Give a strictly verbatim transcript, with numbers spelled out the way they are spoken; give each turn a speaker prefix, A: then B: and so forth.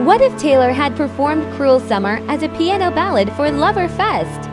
A: What if Taylor had performed Cruel Summer as a piano ballad for Lover Fest?